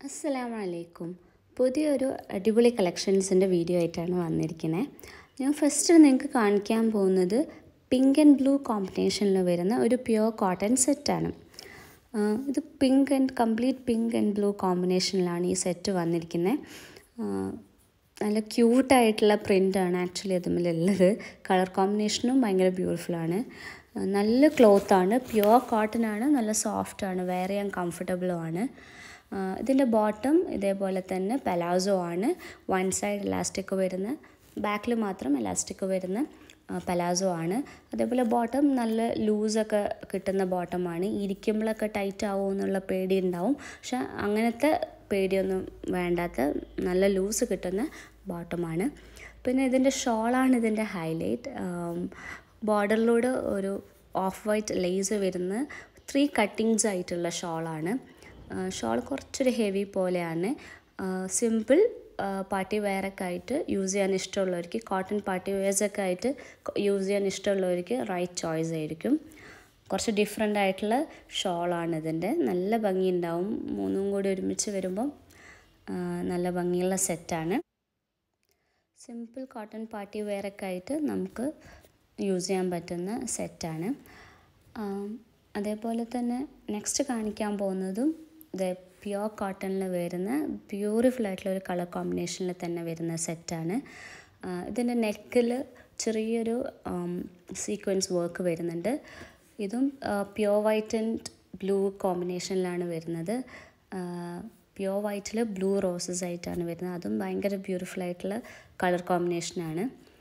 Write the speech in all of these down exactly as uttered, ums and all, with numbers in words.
അസ്സലാമു അലൈക്കും. പുതിയൊരു അടിപൊളി കളക്ഷൻസിൻ്റെ വീഡിയോ ആയിട്ടാണ് വന്നിരിക്കുന്നത്. ഞാൻ ഫസ്റ്റ് നിങ്ങൾക്ക് കാണിക്കാൻ പോകുന്നത് പിങ്ക് ആൻഡ് ബ്ലൂ കോമ്പിനേഷനിൽ വരുന്ന ഒരു പ്യുവർ കോട്ടൺ സെറ്റാണ്. ഇത് pink and complete pink and blue കോമ്പിനേഷനിലാണ് ഈ സെറ്റ് വന്നിരിക്കുന്നത്. നല്ല ക്യൂട്ടായിട്ടുള്ള പ്രിൻ്റാണ് ആക്ച്വലി അതുമ്മലുള്ളത്. കളർ കോമ്പിനേഷനും ഭയങ്കര ബ്യൂട്ടിഫുള്ളാണ്. നല്ല ക്ലോത്താണ്, പ്യുവർ കോട്ടൺ ആണ്, നല്ല സോഫ്റ്റാണ്, വെയർ ചെയ്യാൻ കംഫർട്ടബിളുമാണ്. ഇതിൻ്റെ ബോട്ടം ഇതേപോലെ തന്നെ പലാസോ ആണ്. വൺ സൈഡ് ഇലാസ്റ്റിക് വരുന്ന, ബാക്കിൽ മാത്രം ഇലാസ്റ്റിക് വരുന്ന പലാസോ ആണ്. അതേപോലെ ബോട്ടം നല്ല ലൂസൊക്കെ കിട്ടുന്ന ബോട്ടമാണ്. ഇരിക്കുമ്പോഴൊക്കെ ടൈറ്റ് ആവുമോ എന്നുള്ള പേടി ഉണ്ടാവും, പക്ഷെ അങ്ങനത്തെ പേടിയൊന്നും വേണ്ടാത്ത നല്ല ലൂസ് കിട്ടുന്ന ബോട്ടമാണ്. പിന്നെ ഇതിൻ്റെ ഷോളാണ് ഇതിൻ്റെ ഹൈലൈറ്റ്. ബോർഡറിലൂടെ ഒരു ഓഫ് വൈറ്റ് ലേസ് വരുന്ന ത്രീ കട്ടിങ്സ് ആയിട്ടുള്ള ഷോളാണ്. ഷോൾ കുറച്ചൊരു ഹെവി പോലെയാണ്. സിമ്പിൾ പാർട്ടി വെയറൊക്കെ ആയിട്ട് യൂസ് ചെയ്യാൻ ഇഷ്ടമുള്ളവർക്ക്, കോട്ടൺ പാർട്ടി വെയർസൊക്കെ ആയിട്ട് യൂസ് ചെയ്യാൻ ഇഷ്ടമുള്ളവർക്ക് റൈറ്റ് ചോയ്സ് ആയിരിക്കും. കുറച്ച് ഡിഫറെൻ്റ് ആയിട്ടുള്ള ഷോളാണ് ഇതിൻ്റെ. നല്ല ഭംഗിയുണ്ടാവും, മൂന്നും കൂടി ഒരുമിച്ച് വരുമ്പം നല്ല ഭംഗിയുള്ള സെറ്റാണ്. സിമ്പിൾ കോട്ടൺ പാർട്ടി വെയറൊക്കെ ആയിട്ട് നമുക്ക് യൂസ് ചെയ്യാൻ പറ്റുന്ന സെറ്റാണ്. അതേപോലെ തന്നെ നെക്സ്റ്റ് കാണിക്കാൻ പോകുന്നതും ഇത് പ്യുവർ കോട്ടണിൽ വരുന്ന ബ്യൂട്ടിഫുൾ ആയിട്ടുള്ള ഒരു കളർ കോമ്പിനേഷനിൽ തന്നെ വരുന്ന സെറ്റാണ്. ഇതിൻ്റെ നെക്കിൽ ചെറിയൊരു സീക്വൻസ് വർക്ക് വരുന്നുണ്ട്. ഇതും പ്യുവർ വൈറ്റ് ആൻഡ് ബ്ലൂ കോമ്പിനേഷനിലാണ് വരുന്നത്. പ്യുവർ വൈറ്റിൽ ബ്ലൂ റോസസ് ആയിട്ടാണ് വരുന്നത്. അതും ഭയങ്കര ബ്യൂട്ടിഫുൾ ആയിട്ടുള്ള കളർ കോമ്പിനേഷനാണ്.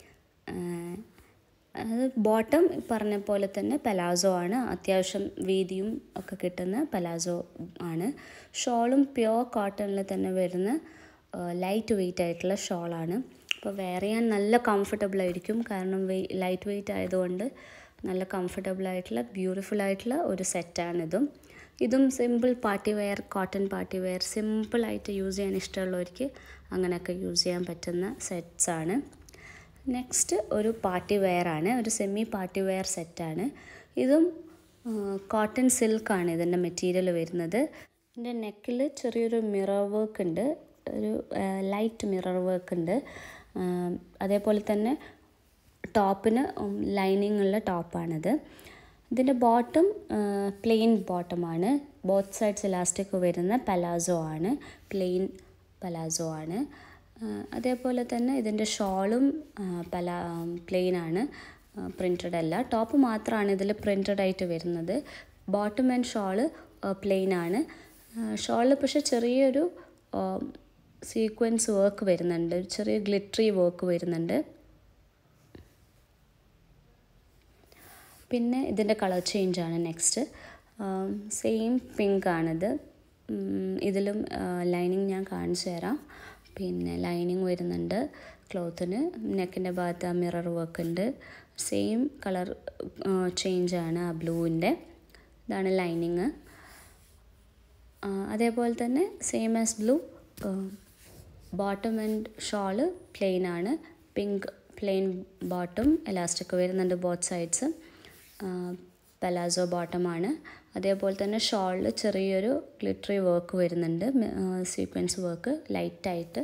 അത് ബോട്ടം പറഞ്ഞ പോലെ തന്നെ പലാസോ ആണ്, അത്യാവശ്യം വീതിയും ഒക്കെ കിട്ടുന്ന പലാസോ ആണ്. ഷോളും പ്യുവർ കോട്ടണിൽ തന്നെ വരുന്ന ലൈറ്റ് വെയ്റ്റ് ആയിട്ടുള്ള ഷോളാണ്. അപ്പോൾ വെയർ ചെയ്യാൻ നല്ല കംഫർട്ടബിൾ ആയിരിക്കും, കാരണം വെയ് ലൈറ്റ് വെയ്റ്റ് ആയതുകൊണ്ട് നല്ല കംഫർട്ടബിൾ ആയിട്ടുള്ള ബ്യൂട്ടിഫുൾ ആയിട്ടുള്ള ഒരു സെറ്റാണിതും. ഇതും simple party wear, cotton party wear സിമ്പിളായിട്ട് യൂസ് ചെയ്യാൻ ഇഷ്ടമുള്ളവർക്ക് അങ്ങനെയൊക്കെ യൂസ് ചെയ്യാൻ പറ്റുന്ന സെറ്റ്സാണ്. നെക്സ്റ്റ് ഒരു പാർട്ടി വെയർ ആണ്, ഒരു സെമി പാർട്ടി വെയർ സെറ്റാണ്. ഇതും കോട്ടൺ സിൽക്കാണ് ഇതിൻ്റെ മെറ്റീരിയൽ വരുന്നത്. ഇതിൻ്റെ നെക്കിൽ ചെറിയൊരു മിറർ വർക്ക് ഉണ്ട്, ഒരു ലൈറ്റ് മിറർ വർക്ക് ഉണ്ട്. അതേപോലെ തന്നെ ടോപ്പിന് ലൈനിങ് ഉള്ള ടോപ്പാണിത്. ഇതിൻ്റെ ബോട്ടം പ്ലെയിൻ ബോട്ടമാണ്. ബോത്ത് സൈഡ്സ് ഇലാസ്റ്റിക് വരുന്ന പലാസോ ആണ്, പ്ലെയിൻ പലാസോ ആണ്. അതേപോലെ തന്നെ ഇതിൻ്റെ ഷോളും പല പ്ലെയിൻ ആണ്, പ്രിൻറ്റഡ് അല്ല. ടോപ്പ് മാത്രമാണ് ഇതിൽ പ്രിൻറ്റഡ് ആയിട്ട് വരുന്നത്. ബോട്ടം ആൻഡ് ഷോള് പ്ലെയിൻ ആണ്. ഷോളിൽ പക്ഷേ ചെറിയൊരു സീക്വൻസ് വർക്ക് വരുന്നുണ്ട്, ചെറിയ ഗ്ലിറ്ററി വർക്ക് വരുന്നുണ്ട്. പിന്നെ ഇതിൻ്റെ കളർ ചേഞ്ചാണ് നെക്സ്റ്റ്. സെയിം പിങ്ക് ആണിത്. ഇതിലും ലൈനിങ് ഞാൻ കാണിച്ചു തരാം. പിന്നെ ലൈനിങ് വരുന്നുണ്ട് ക്ലോത്തിന്. നെക്കിൻ്റെ ഭാഗത്ത് ആ മിറർ വർക്ക് ഉണ്ട്. സെയിം കളർ ചേഞ്ചാണ് ആ ബ്ലൂവിൻ്റെ. ഇതാണ് ലൈനിങ്. അതേപോലെ തന്നെ same as blue. Bottom and shawl plain ആണ്. പിങ്ക് പ്ലെയിൻ ബോട്ടം, എലാസ്റ്റിക് വരുന്നുണ്ട് ബോത്ത് സൈഡ്സ്. പലാസോ ബോട്ടമാണ്. അതേപോലെ തന്നെ ഷോളിൽ ചെറിയൊരു ഗ്ലിറ്ററി വർക്ക് വരുന്നുണ്ട്, സീക്വൻസ് വർക്ക് ലൈറ്റായിട്ട്.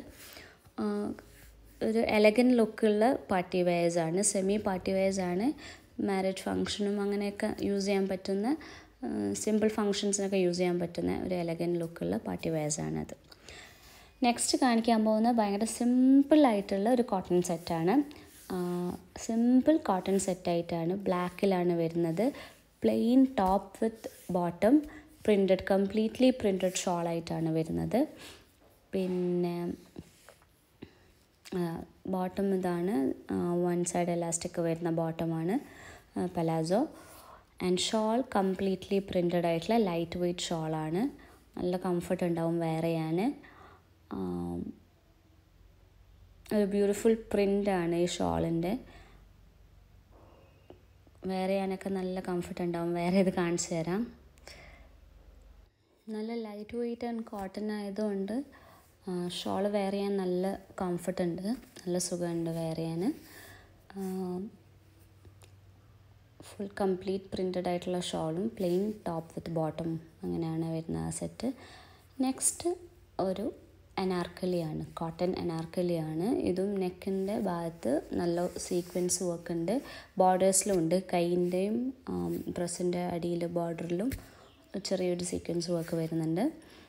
ഒരു എലഗൻറ്റ് ലുക്കുള്ള പാർട്ടി വെയർസാണ്, സെമി പാർട്ടി വെയർസാണ്. മാരേജ് ഫങ്ഷനും അങ്ങനെയൊക്കെ യൂസ് ചെയ്യാൻ പറ്റുന്ന, സിമ്പിൾ ഫങ്ഷൻസിനൊക്കെ യൂസ് ചെയ്യാൻ പറ്റുന്ന ഒരു എലഗൻറ്റ് ലുക്കുള്ള പാർട്ടി വെയർസാണത്. നെക്സ്റ്റ് കാണിക്കാൻ പോകുന്ന ഭയങ്കര സിമ്പിളായിട്ടുള്ള ഒരു കോട്ടൺ സെറ്റാണ്. സിമ്പിൾ കോട്ടൺ സെറ്റായിട്ടാണ്, ബ്ലാക്കിലാണ് വരുന്നത്. Plain top with bottom, printed, completely printed ഷോളായിട്ടാണ് വരുന്നത്. പിന്നെ ബോട്ടം ഇതാണ്, വൺ സൈഡ് എലാസ്റ്റിക് വരുന്ന ബോട്ടമാണ് palazzo. And shawl completely printed ആയിട്ടുള്ള ലൈറ്റ് വെയ്റ്റ് ഷോളാണ്. നല്ല കംഫർട്ട് ഉണ്ടാവും വെയർ ചെയ്യാൻ. ഒരു ബ്യൂട്ടിഫുൾ പ്രിൻ്റാണ് ഈ ഷോളിൻ്റെ. വെയർ ചെയ്യാനൊക്കെ നല്ല കംഫർട്ട് ഉണ്ടാവും. വേറെ ഇത് കാണിച്ചു തരാം. നല്ല ലൈറ്റ് വെയ്റ്റ് ആൻഡ് കോട്ടൺ ആയതുകൊണ്ട് ഷോൾ വെയർ ചെയ്യാൻ നല്ല കംഫർട്ട് ഉണ്ട്, നല്ല സുഖമുണ്ട് വെയർ ചെയ്യാൻ. ഫുൾ കംപ്ലീറ്റ് പ്രിൻറ്റഡ് ആയിട്ടുള്ള ഷോളും പ്ലെയിൻ ടോപ്പ് വിത്ത് ബോട്ടം അങ്ങനെയാണ് വരുന്ന ആ സെറ്റ്. നെക്സ്റ്റ് ഒരു അനാർക്കലിയാണ്, കോട്ടൺ അനാർക്കലിയാണ്. ഇതും നെക്കിൻ്റെ ഭാഗത്ത് നല്ല സീക്വൻസ് വർക്ക് ഉണ്ട്, ബോർഡേഴ്സിലും ഉണ്ട്. കൈയിൻ്റെയും ഡ്രസ്സിൻ്റെ അടിയിൽ ബോർഡറിലും ചെറിയൊരു സീക്വൻസ് വർക്ക് വരുന്നുണ്ട്.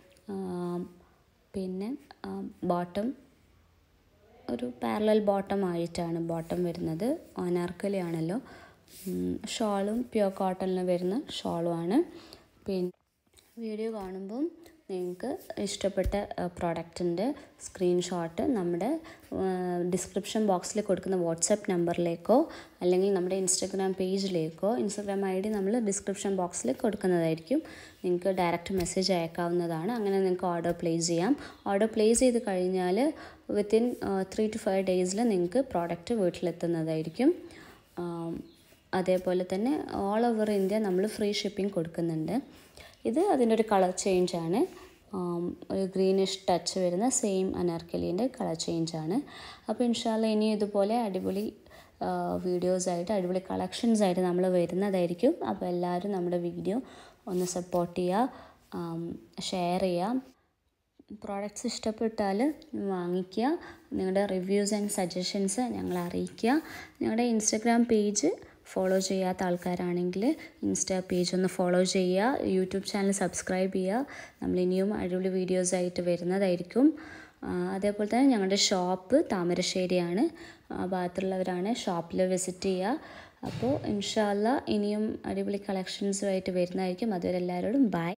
പിന്നെ ബോട്ടം ഒരു പാരലൽ ബോട്ടം ആയിട്ടാണ് ബോട്ടം വരുന്നത്. അനാർക്കലി ആണല്ലോ. ഷോളും പ്യുവർ കോട്ടണിൽ വരുന്ന ഷോളുമാണ്. പിന്നെ വീഡിയോ കാണുമ്പം നിങ്ങൾക്ക് ഇഷ്ടപ്പെട്ട പ്രോഡക്റ്റിൻ്റെ സ്ക്രീൻഷോട്ട് നമ്മുടെ ഡിസ്ക്രിപ്ഷൻ ബോക്സിൽ കൊടുക്കുന്ന വാട്സപ്പ് നമ്പറിലേക്കോ അല്ലെങ്കിൽ നമ്മുടെ ഇൻസ്റ്റാഗ്രാം പേജിലേക്കോ, ഇൻസ്റ്റാഗ്രാം ഐ ഡി നമ്മൾ ഡിസ്ക്രിപ്ഷൻ ബോക്സിൽ കൊടുക്കുന്നതായിരിക്കും, നിങ്ങൾക്ക് ഡയറക്റ്റ് മെസ്സേജ് അയക്കാവുന്നതാണ്. അങ്ങനെ നിങ്ങൾക്ക് ഓർഡർ പ്ലേസ് ചെയ്യാം. ഓർഡർ പ്ലേസ് ചെയ്ത് കഴിഞ്ഞാൽ വിത്തിൻ ത്രീ ടു ഫൈവ് ഡേയ്സിൽ നിങ്ങൾക്ക് പ്രോഡക്റ്റ് വീട്ടിലെത്തുന്നതായിരിക്കും. അതേപോലെ തന്നെ ഓൾ ഓവർ ഇന്ത്യ നമ്മൾ ഫ്രീ ഷിപ്പിംഗ് കൊടുക്കുന്നുണ്ട്. ഇത് അതിൻ്റെ ഒരു കളർ ചേഞ്ചാണ്, ഒരു ഗ്രീനിഷ് ടച്ച് വരുന്ന സെയിം അനാർക്കലീൻ്റെ കളർ ചേഞ്ചാണ്. അപ്പോൾ ഇൻഷാല്ല ഇനി ഇതുപോലെ അടിപൊളി വീഡിയോസായിട്ട്, അടിപൊളി കളക്ഷൻസായിട്ട് നമ്മൾ വരുന്നതായിരിക്കും. അപ്പോൾ എല്ലാവരും നമ്മുടെ വീഡിയോ ഒന്ന് സപ്പോർട്ട് ചെയ്യുക, ഷെയർ ചെയ്യുക. പ്രോഡക്റ്റ്സ് ഇഷ്ടപ്പെട്ടാൽ വാങ്ങിക്കുക. നിങ്ങളുടെ റിവ്യൂസ് ആൻഡ് സജഷൻസ് ഞങ്ങളെ അറിയിക്കുക. ഞങ്ങളുടെ ഇൻസ്റ്റഗ്രാം പേജ് ഫോളോ ചെയ്യാത്ത ആൾക്കാരാണെങ്കിൽ ഇൻസ്റ്റാ പേജ് ഒന്ന് ഫോളോ ചെയ്യുക. യൂട്യൂബ് ചാനൽ സബ്സ്ക്രൈബ് ചെയ്യുക. നമ്മളിനിയും അടിപൊളി വീഡിയോസായിട്ട് വരുന്നതായിരിക്കും. അതേപോലെ തന്നെ ഞങ്ങളുടെ ഷോപ്പ് താമരശ്ശേരിയാണ്. ആ ഭാഗത്തുള്ളവരാണ് ഷോപ്പിൽ വിസിറ്റ് ചെയ്യുക. അപ്പോൾ ഇൻഷാ അല്ലാ ഇനിയും അടിപൊളി കളക്ഷൻസുമായിട്ട് വരുന്നതായിരിക്കും. അതുവരെ എല്ലാവരോടും ബൈ.